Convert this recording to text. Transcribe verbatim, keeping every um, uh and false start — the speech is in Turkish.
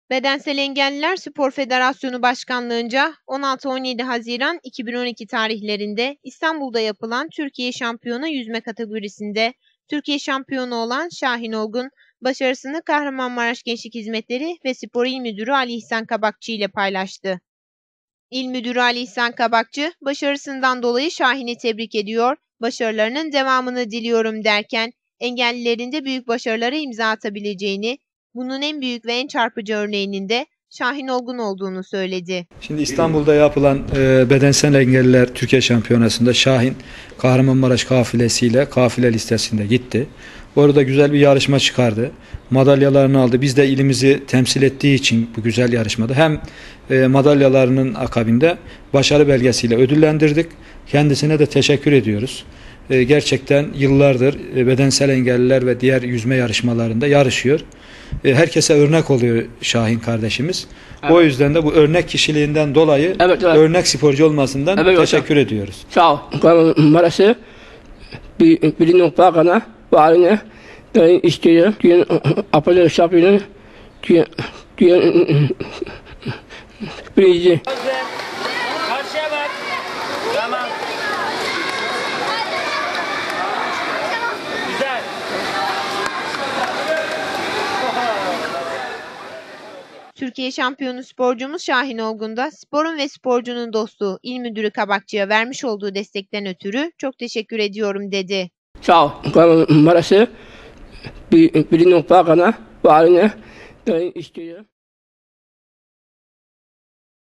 Bedensel Engelliler Spor Federasyonu Başkanlığınca on altı on yedi Haziran iki bin on iki tarihlerinde İstanbul'da yapılan Türkiye Şampiyonu yüzme kategorisinde Türkiye şampiyonu olan Şahin Olgun, başarısını Kahramanmaraş Gençlik Hizmetleri ve Spor İl Müdürü Ali İhsan Kabakçı ile paylaştı. İl Müdürü Ali İhsan Kabakçı, başarısından dolayı Şahin'i tebrik ediyor, başarılarının devamını diliyorum derken, engellilerin de büyük başarılara imza atabileceğini, bunun en büyük ve en çarpıcı örneğinin de Şahin Olgun olduğunu söyledi. Şimdi İstanbul'da yapılan e, bedensel engelliler Türkiye Şampiyonası'nda Şahin Kahramanmaraş kafilesiyle kafile listesinde gitti. Orada güzel bir yarışma çıkardı. Madalyalarını aldı. Biz de ilimizi temsil ettiği için bu güzel yarışmada hem e, madalyalarının akabinde başarı belgesiyle ödüllendirdik. Kendisine de teşekkür ediyoruz. E, gerçekten yıllardır e, bedensel engelliler ve diğer yüzme yarışmalarında yarışıyor. E, herkese örnek oluyor Şahin kardeşimiz. Evet. O yüzden de bu örnek kişiliğinden dolayı evet, evet. örnek sporcu olmasından evet, teşekkür hocam. ediyoruz. Sağ ol. Marası bilin bakana varine istiyor. Gün apelin şapının gün gün birinci. Karşıya bak. Tamam. Güzel. Türkiye şampiyonu sporcumuz Şahin Olgun'da sporun ve sporcunun dostu İl Müdürü Kabakçı'ya vermiş olduğu destekten ötürü çok teşekkür ediyorum dedi. Sağ ol. Marası bilin bakana varine istiyor.